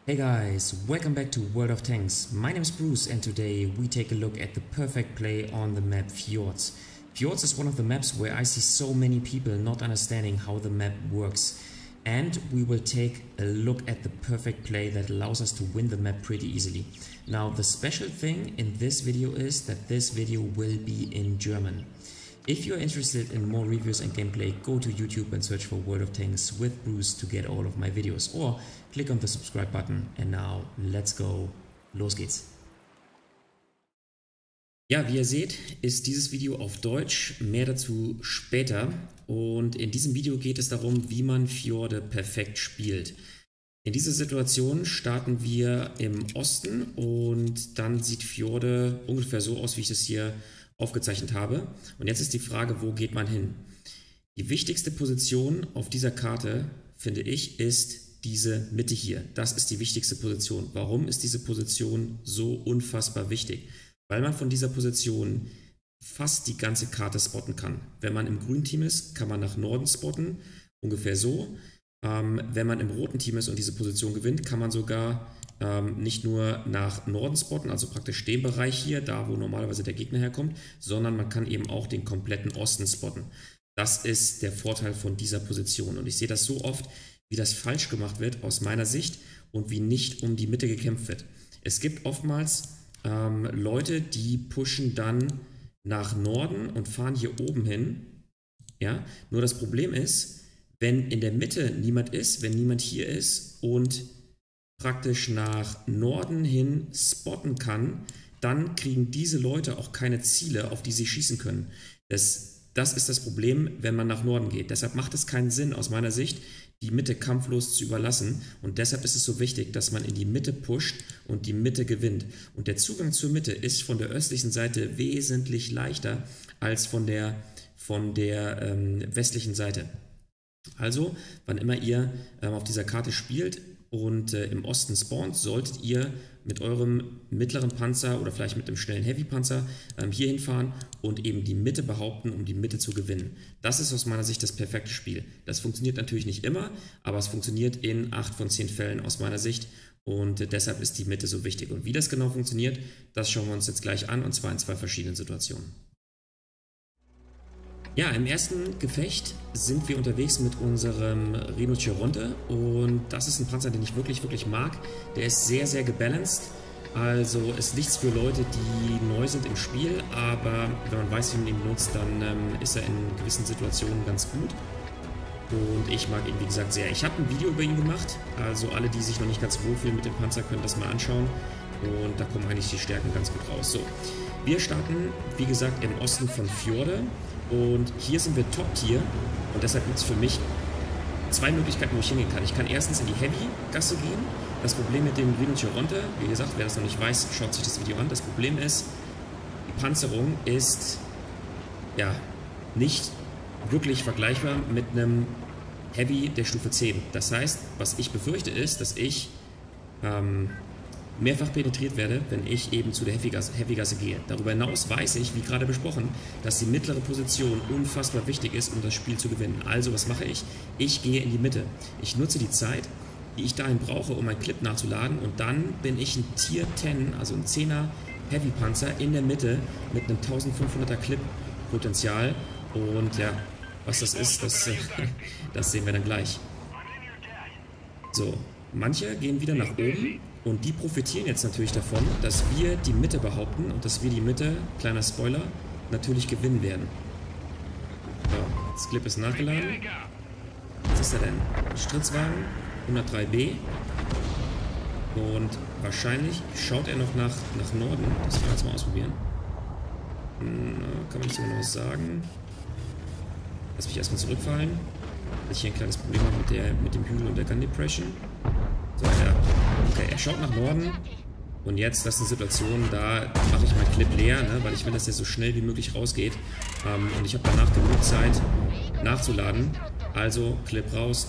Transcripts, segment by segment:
Hey guys, welcome back to World of Tanks. My name is Bruce and today we take a look at the perfect play on the map Fjords. Fjords is one of the maps where I see so many people not understanding how the map works. And we will take a look at the perfect play that allows us to win the map pretty easily. Now the special thing in this video is that this video will be in German. If you're interested in more reviews and gameplay, go to YouTube and search for World of Tanks with Bruce to get all of my videos, or click on the subscribe button. And now let's go. Los geht's. Ja, wie ihr seht, ist dieses Video auf Deutsch, mehr dazu später. Und in diesem Video geht es darum, wie man Fjorde perfekt spielt. In dieser Situation starten wir im Osten und dann sieht Fjorde ungefähr so aus, wie ich das hier aufgezeichnet habe. Und jetzt ist die Frage, wo geht man hin? Die wichtigste Position auf dieser Karte, finde ich, ist diese Mitte hier. Das ist die wichtigste Position. Warum ist diese Position so unfassbar wichtig? Weil man von dieser Position fast die ganze Karte spotten kann. Wenn man im grünen Team ist, kann man nach Norden spotten, ungefähr so. Wenn man im roten Team ist und diese Position gewinnt, kann man sogar nicht nur nach Norden spotten, also praktisch den Bereich hier, da wo normalerweise der Gegner herkommt, sondern man kann eben auch den kompletten Osten spotten. Das ist der Vorteil von dieser Position. Und ich sehe das so oft, wie das falsch gemacht wird aus meiner Sicht und wie nicht um die Mitte gekämpft wird. Es gibt oftmals Leute, die pushen dann nach Norden und fahren hier oben hin. Ja? Nur das Problem ist, wenn in der Mitte niemand ist, wenn niemand hier ist und praktisch nach Norden hin spotten kann, dann kriegen diese Leute auch keine Ziele, auf die sie schießen können. Das ist das Problem, wenn man nach Norden geht. Deshalb macht es keinen Sinn, aus meiner Sicht, die Mitte kampflos zu überlassen. Und deshalb ist es so wichtig, dass man in die Mitte pusht und die Mitte gewinnt. Und der Zugang zur Mitte ist von der östlichen Seite wesentlich leichter als von der westlichen Seite. Also, wann immer ihr auf dieser Karte spielt und im Osten spawnt, solltet ihr mit eurem mittleren Panzer oder vielleicht mit einem schnellen Heavy-Panzer hier hinfahren und eben die Mitte behaupten, um die Mitte zu gewinnen. Das ist aus meiner Sicht das perfekte Spiel. Das funktioniert natürlich nicht immer, aber es funktioniert in 8 von 10 Fällen aus meiner Sicht und deshalb ist die Mitte so wichtig. Und wie das genau funktioniert, das schauen wir uns jetzt gleich an und zwar in 2 verschiedenen Situationen. Ja, im ersten Gefecht sind wir unterwegs mit unserem Rhinoceronte und das ist ein Panzer, den ich wirklich mag. Der ist sehr, sehr gebalanced, also ist nichts für Leute, die neu sind im Spiel, aber wenn man weiß, wie man ihn benutzt, dann ist er in gewissen Situationen ganz gut. Und ich mag ihn, wie gesagt, sehr. Ich habe ein Video über ihn gemacht, also alle, die sich noch nicht ganz wohlfühlen mit dem Panzer, können das mal anschauen und da kommen eigentlich die Stärken ganz gut raus. So, wir starten, wie gesagt, im Osten von Fjorde. Und hier sind wir Top-Tier und deshalb gibt es für mich 2 Möglichkeiten, wo ich hingehen kann. Ich kann erstens in die Heavy-Gasse gehen. Das Problem mit dem Rhinoceronte, wie gesagt, wer das noch nicht weiß, schaut sich das Video an. Das Problem ist, die Panzerung ist ja nicht wirklich vergleichbar mit einem Heavy der Stufe 10. Das heißt, was ich befürchte ist, dass ich mehrfach penetriert werde, wenn ich eben zu der Heavy-Gasse gehe. Darüber hinaus weiß ich, wie gerade besprochen, dass die mittlere Position unfassbar wichtig ist, um das Spiel zu gewinnen. Also, was mache ich? Ich gehe in die Mitte. Ich nutze die Zeit, die ich dahin brauche, um meinen Clip nachzuladen und dann bin ich ein Tier 10, also ein 10er Heavy-Panzer in der Mitte mit einem 1500er Clip-Potenzial und ja, was das ist, das sehen wir dann gleich. So, manche gehen wieder nach oben. Und die profitieren jetzt natürlich davon, dass wir die Mitte behaupten und dass wir die Mitte, kleiner Spoiler, natürlich gewinnen werden. So, das Clip ist nachgeladen. Was ist er denn? Stritzwagen, 103B. Und wahrscheinlich schaut er noch nach Norden. Das können wir jetzt mal ausprobieren. Kann man nicht so genau sagen. Lass mich erstmal zurückfallen. Weil ich hier ein kleines Problem habe mit dem Hügel und der Gun Depression. So, okay, er schaut nach Norden und jetzt, das ist eine Situation, da mache ich meinen Clip leer, ne, weil ich will, dass der so schnell wie möglich rausgeht und ich habe danach genug Zeit nachzuladen. Also Clip raus,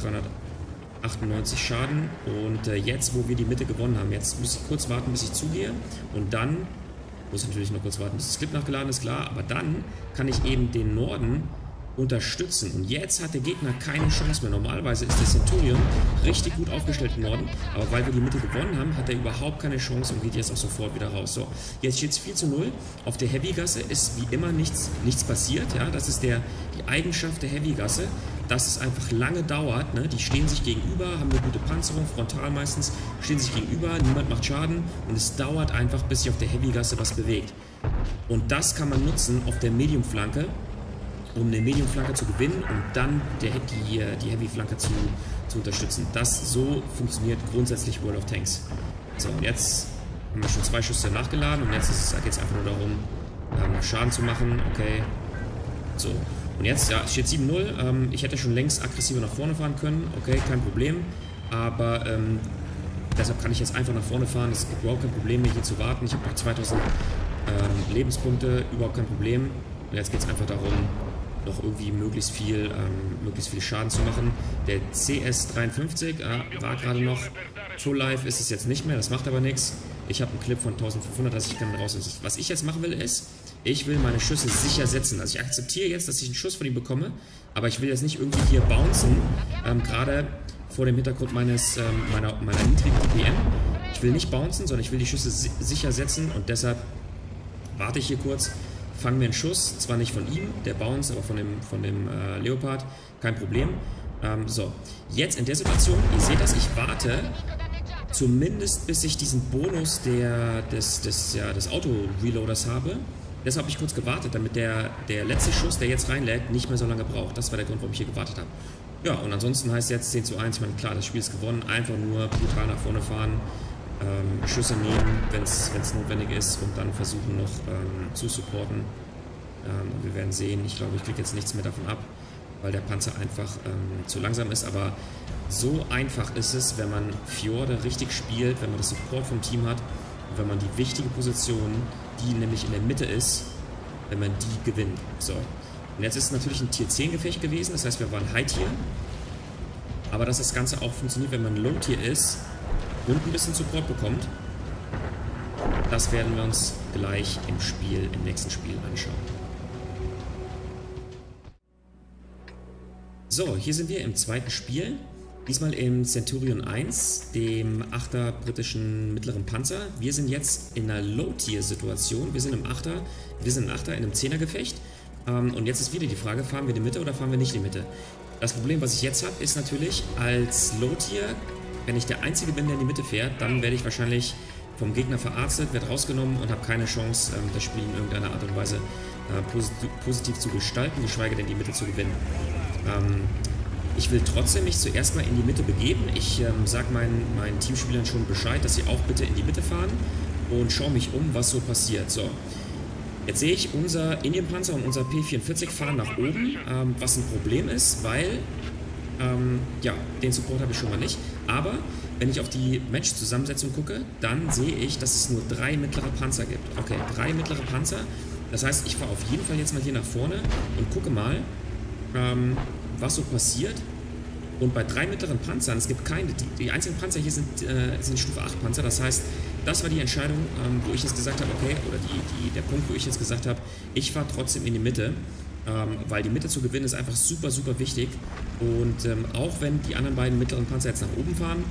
1398 Schaden und jetzt, wo wir die Mitte gewonnen haben, jetzt muss ich kurz warten, bis ich zugehe und dann, muss ich natürlich noch kurz warten, bis das Clip nachgeladen ist, klar, aber dann kann ich eben den Norden unterstützen. Und jetzt hat der Gegner keine Chance mehr. Normalerweise ist der Centurion richtig gut aufgestellt im Norden, aber weil wir die Mitte gewonnen haben, hat er überhaupt keine Chance und geht jetzt auch sofort wieder raus. So, jetzt steht es 4:0. Auf der Heavy-Gasse ist wie immer nichts passiert. Ja? Das ist die Eigenschaft der Heavy-Gasse, dass es einfach lange dauert. Ne? Die stehen sich gegenüber, haben eine gute Panzerung, frontal meistens, stehen sich gegenüber, niemand macht Schaden und es dauert einfach, bis sich auf der Heavy-Gasse was bewegt. Und das kann man nutzen auf der Medium-Flanke, um eine Medium-Flanke zu gewinnen und dann die Heavy-Flanke zu unterstützen. So funktioniert grundsätzlich World of Tanks. So, und jetzt haben wir schon 2 Schüsse nachgeladen und jetzt geht es einfach nur darum, Schaden zu machen. Okay, so. Und jetzt, ja, es steht 7:0. Ich hätte schon längst aggressiver nach vorne fahren können. Okay, kein Problem. Aber deshalb kann ich jetzt einfach nach vorne fahren. Es gibt überhaupt kein Problem, hier zu warten. Ich habe noch 2000 Lebenspunkte, überhaupt kein Problem. Und jetzt geht es einfach darum, noch irgendwie möglichst viel Schaden zu machen. Der CS-53 war gerade noch. Full Life ist es jetzt nicht mehr, das macht aber nichts. Ich habe einen Clip von 1500, dass ich dann raus. Was ich jetzt machen will, ist, ich will meine Schüsse sicher setzen. Also ich akzeptiere jetzt, dass ich einen Schuss von ihm bekomme, aber ich will jetzt nicht irgendwie hier bouncen, gerade vor dem Hintergrund meiner niedrigen TPM. Ich will nicht bouncen, sondern ich will die Schüsse sicher setzen und deshalb warte ich hier kurz, fange mir einen Schuss, zwar nicht von ihm, der Bounce, aber von dem Leopard, kein Problem. So, jetzt in der Situation, ihr seht das, ich warte zumindest bis ich diesen Bonus des Auto-Reloaders habe. Deshalb habe ich kurz gewartet, damit der letzte Schuss, der jetzt reinlädt, nicht mehr so lange braucht. Das war der Grund, warum ich hier gewartet habe. Ja, und ansonsten heißt jetzt 10:1, ich meine, klar, das Spiel ist gewonnen, einfach nur brutal nach vorne fahren, Schüsse nehmen, wenn es notwendig ist und dann versuchen noch zu supporten. Und wir werden sehen, ich glaube, ich kriege jetzt nichts mehr davon ab, weil der Panzer einfach zu langsam ist, aber so einfach ist es, wenn man Fjorde richtig spielt, wenn man das Support vom Team hat und wenn man die wichtige Position, die nämlich in der Mitte ist, wenn man die gewinnt. So. Und jetzt ist es natürlich ein Tier 10 Gefecht gewesen, das heißt, wir waren High Tier, aber dass das Ganze auch funktioniert, wenn man Low Tier ist und ein bisschen Support bekommt, das werden wir uns gleich im nächsten Spiel anschauen. So, hier sind wir im zweiten Spiel, diesmal im Centurion 1, dem 8er britischen mittleren Panzer. Wir sind jetzt in einer Low-Tier-Situation, wir sind im 8er in einem 10er Gefecht und jetzt ist wieder die Frage, fahren wir in die Mitte oder fahren wir nicht in die Mitte? Das Problem, was ich jetzt habe, ist natürlich, als Low-Tier, wenn ich der Einzige bin, der in die Mitte fährt, dann werde ich wahrscheinlich vom Gegner verarztet, werde rausgenommen und habe keine Chance, das Spiel in irgendeiner Art und Weise positiv zu gestalten, geschweige denn die Mitte zu gewinnen. Ich will trotzdem mich zuerst mal in die Mitte begeben. Ich sage meinen Teamspielern schon Bescheid, dass sie auch bitte in die Mitte fahren und schaue mich um, was so passiert. So, jetzt sehe ich, unser Indienpanzer und unser P44 fahren nach oben, was ein Problem ist, weil, ja, den Support habe ich schon mal nicht. Aber wenn ich auf die Match-Zusammensetzung gucke, dann sehe ich, dass es nur 3 mittlere Panzer gibt. Okay, 3 mittlere Panzer. Das heißt, ich fahre auf jeden Fall jetzt mal hier nach vorne und gucke mal, was so passiert. Und bei 3 mittleren Panzern, es gibt keine, die einzigen Panzer hier sind Stufe 8 Panzer. Das heißt, das war die Entscheidung, wo ich jetzt gesagt habe, okay, oder der Punkt, wo ich jetzt gesagt habe, ich fahre trotzdem in die Mitte, weil die Mitte zu gewinnen ist einfach super, super wichtig. Und auch wenn die anderen beiden mittleren Panzer jetzt nach oben fahren,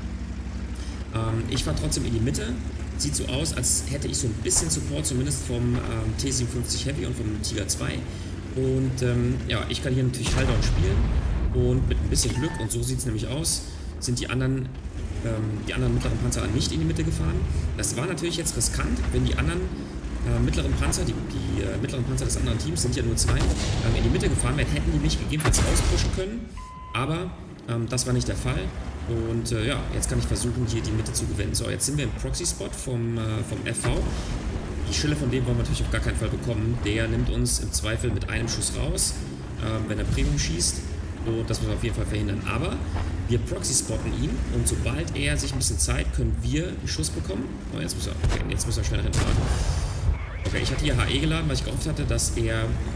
ich fahre trotzdem in die Mitte. Sieht so aus, als hätte ich so ein bisschen Support, zumindest vom T57 Heavy und vom Tiger 2. Und ja, ich kann hier natürlich Halldown spielen und mit ein bisschen Glück, und so sieht es nämlich aus, sind die anderen mittleren Panzer nicht in die Mitte gefahren. Das war natürlich jetzt riskant, wenn die anderen mittleren Panzer, die mittleren Panzer des anderen Teams, sind ja nur 2, in die Mitte gefahren wären, hätten die mich gegebenenfalls rauspushen können, aber das war nicht der Fall. Und ja, jetzt kann ich versuchen, hier die Mitte zu gewinnen. So, jetzt sind wir im Proxy-Spot vom FV. Die Schille von dem wollen wir natürlich auf gar keinen Fall bekommen. Der nimmt uns im Zweifel mit einem Schuss raus, wenn er Premium schießt. Und das müssen wir auf jeden Fall verhindern. Aber wir Proxy-spotten ihn und sobald er sich ein bisschen Zeit, können wir einen Schuss bekommen. Oh, jetzt müssen wir schnell hinfahren. Okay, ich hatte hier HE geladen, weil ich gehofft hatte, dass ich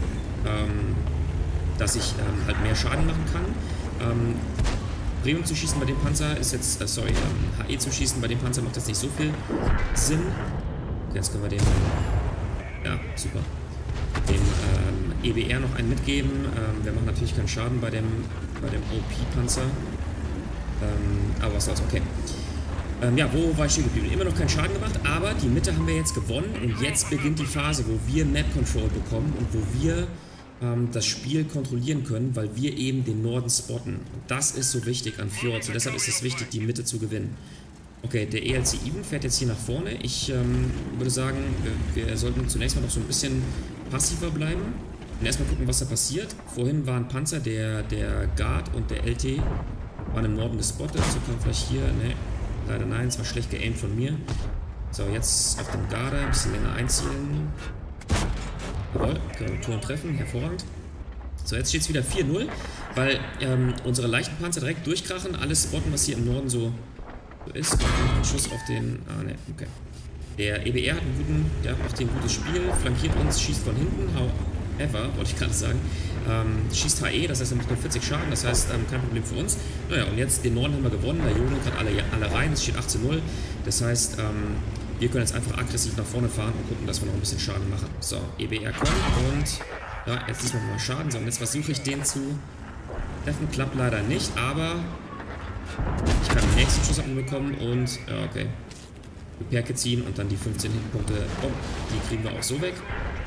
halt mehr Schaden machen kann. Premium zu schießen bei dem Panzer ist jetzt, HE zu schießen bei dem Panzer macht jetzt nicht so viel Sinn. Okay, jetzt können wir den, ja, super. dem EBR noch einen mitgeben. Wir machen natürlich keinen Schaden bei dem OP-Panzer. Aber was soll's, okay. Ja, wo war ich stehen geblieben? Immer noch keinen Schaden gemacht, aber die Mitte haben wir jetzt gewonnen und jetzt beginnt die Phase, wo wir Map Control bekommen und wo wir das Spiel kontrollieren können, weil wir eben den Norden spotten. Und das ist so wichtig an Fjords und deshalb ist es wichtig, die Mitte zu gewinnen. Okay, der ELC Even fährt jetzt hier nach vorne. Ich würde sagen, wir sollten zunächst mal noch so ein bisschen passiver bleiben und erstmal gucken, was da passiert. Vorhin war ein Panzer, der Guard und der LT waren im Norden gespottet. So kann vielleicht hier, ne, leider nein, es war schlecht geaimt von mir. So, jetzt auf den Garde ein bisschen länger einzielen. Jawohl, können wir Turm treffen, hervorragend. So, jetzt steht es wieder 4-0, weil unsere leichten Panzer direkt durchkrachen, alles spotten, was hier im Norden so ist. Ein Schuss auf den... Ah, ne, okay. Der EBR hat einen guten, ja, macht hier ein gutes Spiel, flankiert uns, schießt von hinten, however, wollte ich gerade sagen. Schießt HE, das heißt, er macht nur 40 Schaden, das heißt, kein Problem für uns. Naja, und jetzt den Norden haben wir gewonnen, der Jone gerade alle rein, es steht 18-0. Das heißt, wir können jetzt einfach aggressiv nach vorne fahren und gucken, dass wir noch ein bisschen Schaden machen. So, EBR kommt und ja, jetzt diesmal mal Schaden. So, und jetzt versuche ich den zu treffen. Klappt leider nicht, aber ich kann den nächsten Schuss abbekommen und ja, okay. Perke ziehen und dann die 15 Hitpunkte. Oh, die kriegen wir auch so weg.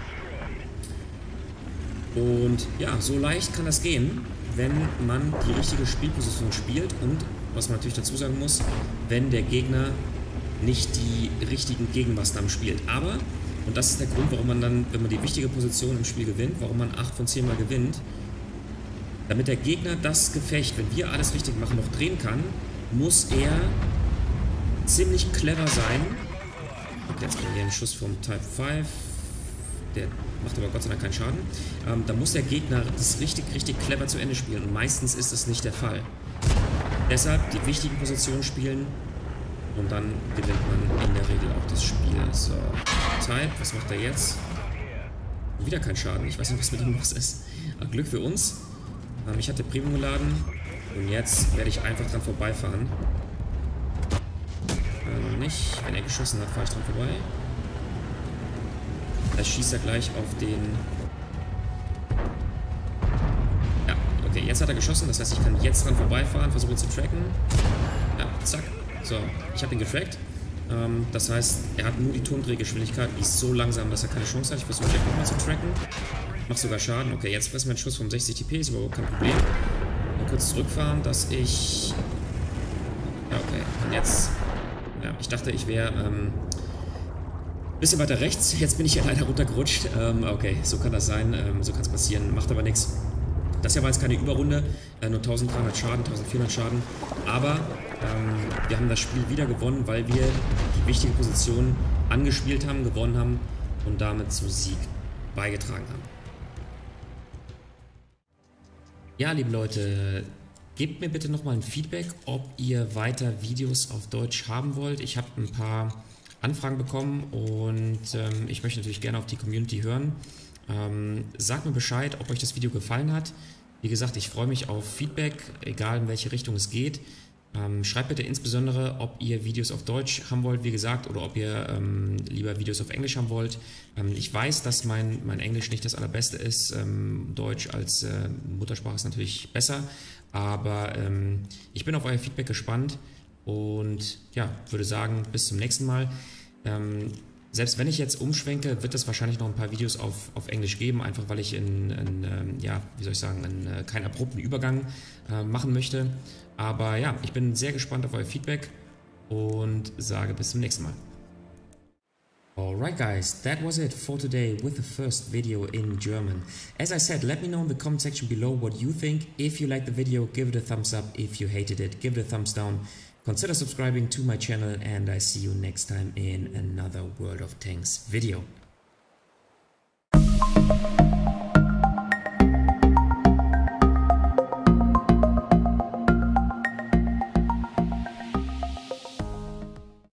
Und ja, so leicht kann das gehen, wenn man die richtige Spielposition spielt und, was man natürlich dazu sagen muss, wenn der Gegner nicht die richtigen Gegenmaßnahmen spielt. Aber, und das ist der Grund, warum man dann, wenn man die wichtige Position im Spiel gewinnt, warum man 8 von 10 Mal gewinnt, damit der Gegner das Gefecht, wenn wir alles richtig machen, noch drehen kann, muss er ziemlich clever sein. Okay, jetzt kriegen wir einen Schuss vom Type 5. Der macht aber Gott sei Dank keinen Schaden. Da muss der Gegner das richtig clever zu Ende spielen. Und meistens ist das nicht der Fall. Deshalb die wichtigen Positionen spielen. Und dann gewinnt man in der Regel auch das Spiel. So, Type, was macht er jetzt? Wieder kein Schaden. Ich weiß nicht, was mit ihm los ist. Aber Glück für uns. Ich hatte Premium geladen. Und jetzt werde ich einfach dran vorbeifahren. Nicht. Wenn er geschossen hat, fahre ich dran vorbei. Da schießt er gleich auf den... Ja, okay, jetzt hat er geschossen. Das heißt, ich kann jetzt dran vorbeifahren, versuche ihn zu tracken. Ja, zack. So, ich habe ihn getrackt. Das heißt, er hat nur die Turmdrehgeschwindigkeit. Die ist so langsam, dass er keine Chance hat. Ich versuche gleich nochmal zu tracken. Macht sogar Schaden. Okay, jetzt fressen wir einen Schuss von 60 TP. Ist überhaupt kein Problem. Mal kurz zurückfahren, dass ich... Ja, okay. Und jetzt... Ja, ich dachte, ich wäre... bisschen weiter rechts. Jetzt bin ich ja leider runtergerutscht. Okay, so kann das sein. So kann es passieren. Macht aber nichts. Das hier war jetzt keine Überrunde. Nur 1300 Schaden, 1400 Schaden. Aber wir haben das Spiel wieder gewonnen, weil wir die wichtige Position angespielt haben, gewonnen haben und damit zum Sieg beigetragen haben. Ja, liebe Leute, gebt mir bitte nochmal ein Feedback, ob ihr weiter Videos auf Deutsch haben wollt. Ich habe ein paar Anfragen bekommen und ich möchte natürlich gerne auf die Community hören. Sagt mir Bescheid, ob euch das Video gefallen hat. Wie gesagt, ich freue mich auf Feedback, egal in welche Richtung es geht. Schreibt bitte insbesondere, ob ihr Videos auf Deutsch haben wollt, wie gesagt, oder ob ihr lieber Videos auf Englisch haben wollt. Ich weiß, dass mein Englisch nicht das allerbeste ist. Deutsch als Muttersprache ist natürlich besser, aber ich bin auf euer Feedback gespannt und ja, würde sagen, bis zum nächsten Mal. Selbst wenn ich jetzt umschwenke, wird es wahrscheinlich noch ein paar Videos auf Englisch geben, einfach weil ich ja, wie soll ich sagen, keinen abrupten Übergang machen möchte. Aber ja, ich bin sehr gespannt auf euer Feedback und sage bis zum nächsten Mal. Alright guys, that was it for today with the first video in German. As I said, let me know in the comment section below what you think. If you liked the video, give it a thumbs up. If you hated it, give it a thumbs down. Consider subscribing to my channel and I see you next time in another World of Tanks video.